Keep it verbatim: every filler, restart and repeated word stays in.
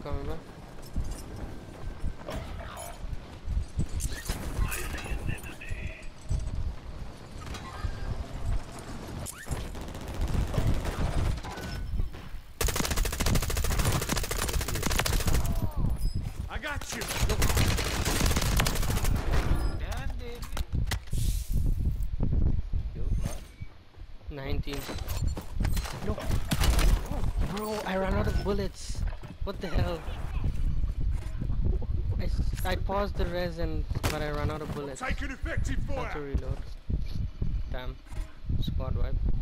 coming back. I got you. Damn, baby. nineteen. No. Bro, I ran out of bullets. What the hell? I, s- I paused the res and but I ran out of bullets. Take an effective Had to fire. reload. Damn. Squad wipe.